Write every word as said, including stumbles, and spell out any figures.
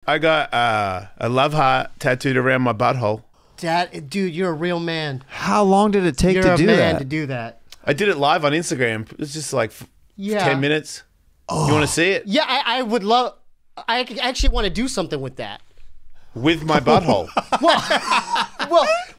I got uh, a love heart tattooed around my butthole. That dude, you're a real man. How long did it take you're to a do man that? to do that. I did it live on Instagram. It's just like Yeah. ten minutes. Oh. You want to see it? Yeah, I, I would love. I actually want to do something with that. With my butthole. Well, well,